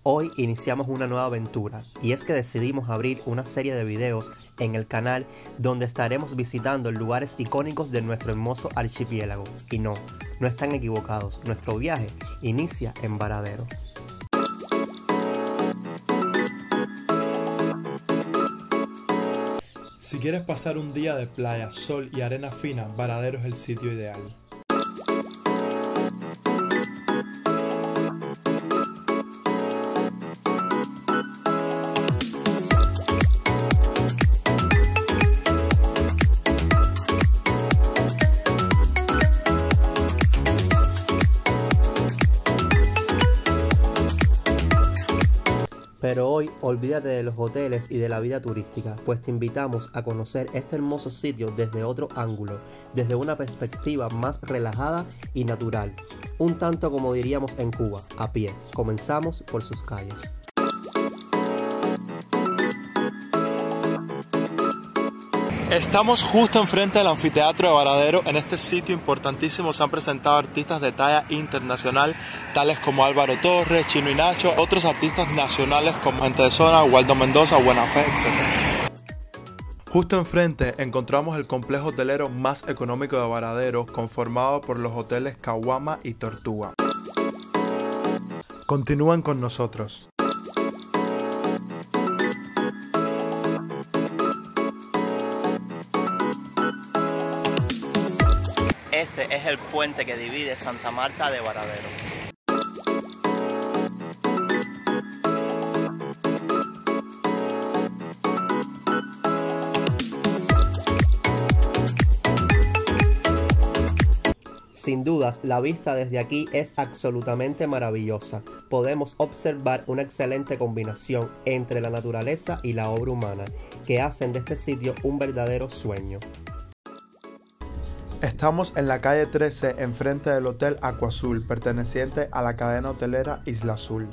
Hoy iniciamos una nueva aventura y es que decidimos abrir una serie de videos en el canal donde estaremos visitando lugares icónicos de nuestro hermoso archipiélago. Y no están equivocados, nuestro viaje inicia en Varadero. Si quieres pasar un día de playa, sol y arena fina, Varadero es el sitio ideal. Pero hoy olvídate de los hoteles y de la vida turística, pues te invitamos a conocer este hermoso sitio desde otro ángulo, desde una perspectiva más relajada y natural, un tanto como diríamos en Cuba, a pie. Comenzamos por sus calles. Estamos justo enfrente del anfiteatro de Varadero. En este sitio importantísimo se han presentado artistas de talla internacional, tales como Álvaro Torres, Chino y Nacho, otros artistas nacionales como Gente de Zona, Waldo Mendoza, Buena Fe, etc. Justo enfrente encontramos el complejo hotelero más económico de Varadero, conformado por los hoteles Caguama y Tortuga. Continúan con nosotros. Este es el puente que divide Santa Marta de Varadero. Sin dudas, la vista desde aquí es absolutamente maravillosa. Podemos observar una excelente combinación entre la naturaleza y la obra humana, que hacen de este sitio un verdadero sueño. Estamos en la calle 13, enfrente del Hotel Aqua Azul, perteneciente a la cadena hotelera Isla Azul.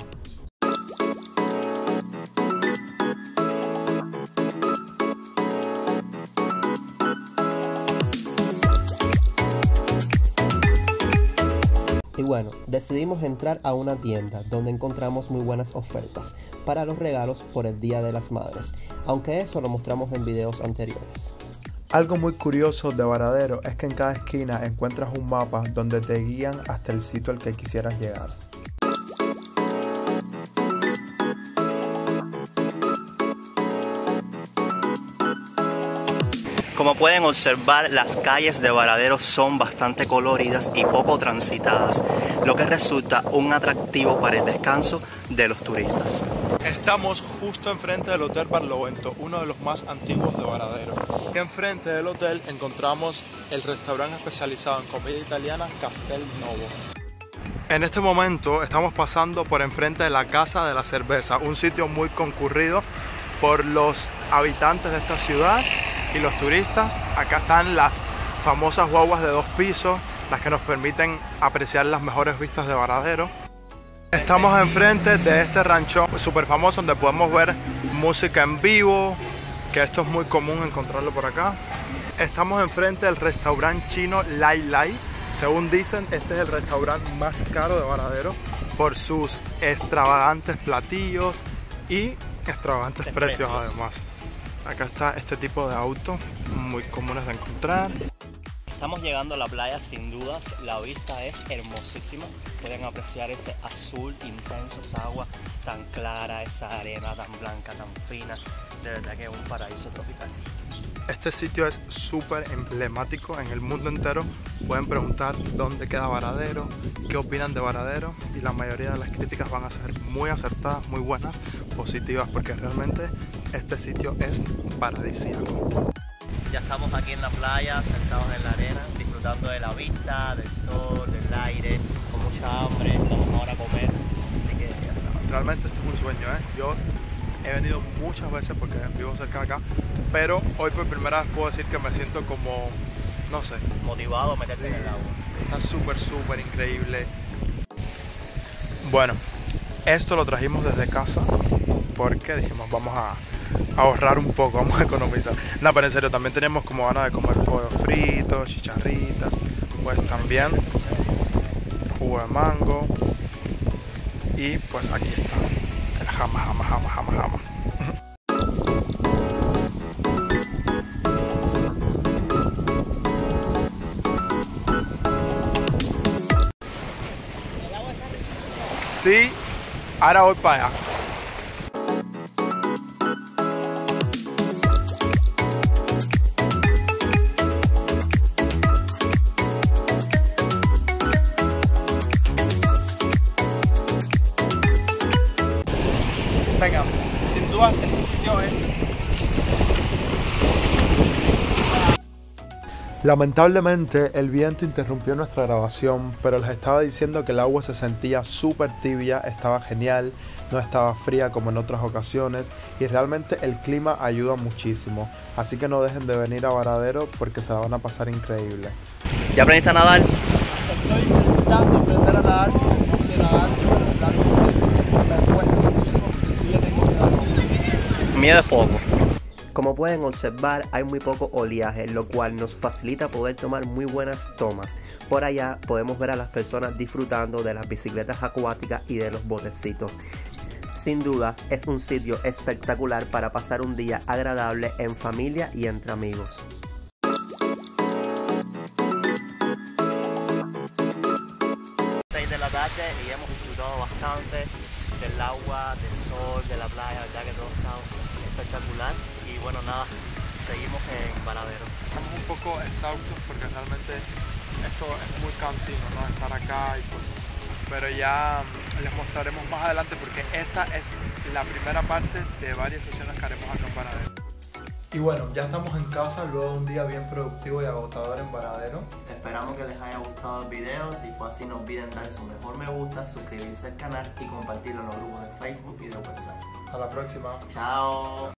Y bueno, decidimos entrar a una tienda donde encontramos muy buenas ofertas para los regalos por el Día de las Madres, aunque eso lo mostramos en videos anteriores. Algo muy curioso de Varadero es que en cada esquina encuentras un mapa donde te guían hasta el sitio al que quisieras llegar. Como pueden observar, las calles de Varadero son bastante coloridas y poco transitadas, lo que resulta un atractivo para el descanso de los turistas. Estamos justo enfrente del Hotel Barlovento, uno de los más antiguos de Varadero. Y enfrente del hotel encontramos el restaurante especializado en comida italiana Castel Novo. En este momento estamos pasando por enfrente de la Casa de la Cerveza, un sitio muy concurrido por los habitantes de esta ciudad y los turistas. Acá están las famosas guaguas de 2 pisos, las que nos permiten apreciar las mejores vistas de Varadero. Estamos enfrente de este rancho súper famoso donde podemos ver música en vivo, que esto es muy común encontrarlo por acá. Estamos enfrente del restaurante chino Lai Lai. Según dicen, este es el restaurante más caro de Varadero por sus extravagantes platillos y extravagantes precios además. Acá está este tipo de autos muy comunes de encontrar. Estamos llegando a la playa, sin dudas, la vista es hermosísima. Pueden apreciar ese azul intenso, esa agua tan clara, esa arena tan blanca, tan fina. De verdad que es un paraíso tropical. Este sitio es súper emblemático en el mundo entero. Pueden preguntar dónde queda Varadero, qué opinan de Varadero, y la mayoría de las críticas van a ser muy acertadas, muy buenas, positivas, porque realmente este sitio es paradisíaco. Ya estamos aquí en la playa, sentados en la arena, disfrutando de la vista, del sol, del aire, con mucha hambre. Estamos ahora a comer, así que ya saben. Realmente esto es un sueño, ¿eh? Yo he venido muchas veces porque vivo cerca de acá, pero hoy por primera vez puedo decir que me siento como, no sé, motivado a meterte en el agua. Está súper increíble. Bueno, esto lo trajimos desde casa porque dijimos vamos a ahorrar un poco, vamos a economizar. No, pero en serio, también tenemos como ganas de comer pollo frito, chicharritas, pues también jugo de mango. Y pues aquí está. Jamás. Sí, ahora voy para allá. Venga, sin duda este sitio es... Lamentablemente el viento interrumpió nuestra grabación, pero les estaba diciendo que el agua se sentía súper tibia, estaba genial, no estaba fría como en otras ocasiones y realmente el clima ayuda muchísimo, así que no dejen de venir a Varadero porque se la van a pasar increíble. ¿Ya aprendiste a nadar? Estoy intentando aprender a nadar, no sé nadar, me cuesta muchísimo porque sí le tengo miedo. Miedo es poco. Como pueden observar, hay muy poco oleaje, lo cual nos facilita poder tomar muy buenas tomas. Por allá podemos ver a las personas disfrutando de las bicicletas acuáticas y de los botecitos. Sin dudas, es un sitio espectacular para pasar un día agradable en familia y entre amigos. De la tarde y hemos disfrutado bastante del agua, del sol, de la playa, verdad que todo está espectacular y bueno, nada, seguimos en Varadero. Estamos un poco exhaustos porque realmente esto es muy cansino, ¿no? Estar acá y pues, pero ya les mostraremos más adelante porque esta es la primera parte de varias sesiones que haremos acá en Varadero. Y bueno, ya estamos en casa luego de un día bien productivo y agotador en Varadero. Esperamos que les haya gustado el video. Si fue así, no olviden dar su mejor me gusta, suscribirse al canal y compartirlo en los grupos de Facebook y de WhatsApp. Hasta la próxima. Chao.